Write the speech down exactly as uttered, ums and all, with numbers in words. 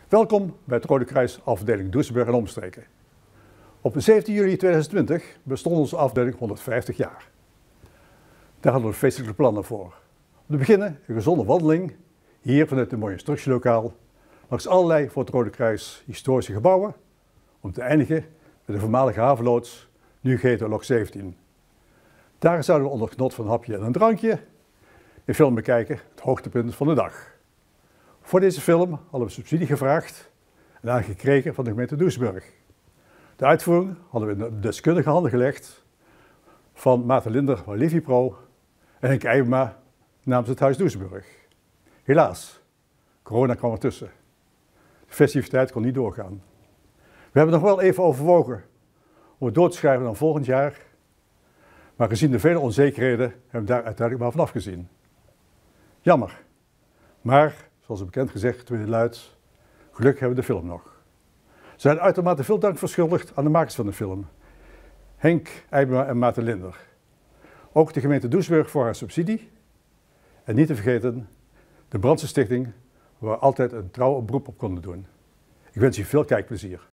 Welkom bij het Rode Kruis afdeling Doesburg en omstreken. Op zeventien juli tweeduizend twintig bestond onze afdeling honderdvijftig jaar. Daar hadden we feestelijke plannen voor. Om te beginnen een gezonde wandeling, hier vanuit het mooie instructielokaal, langs allerlei voor het Rode Kruis historische gebouwen, om te eindigen met de voormalige havenloods, nu geheten log zeventien. Daar zouden we onder genot van een hapje en een drankje een film bekijken, het hoogtepunt van de dag. Voor deze film hadden we subsidie gevraagd en aangekregen van de gemeente Doesburg. De uitvoering hadden we in de deskundige handen gelegd van Maarten Linder van Livipro en Henk Eijbema namens het Huis Doesburg. Helaas, corona kwam ertussen. De festiviteit kon niet doorgaan. We hebben nog wel even overwogen om het door te schrijven dan volgend jaar, maar gezien de vele onzekerheden hebben we daar uiteindelijk maar van afgezien. Jammer, maar zoals bekend gezegd, tweede luid, gelukkig hebben we de film nog. Ze zijn uitermate veel dank verschuldigd aan de makers van de film, Henk Eijbema en Maarten Linder. Ook de gemeente Doesburg voor haar subsidie en niet te vergeten de Brandse Stichting, waar we altijd een trouw beroep op konden doen. Ik wens u veel kijkplezier.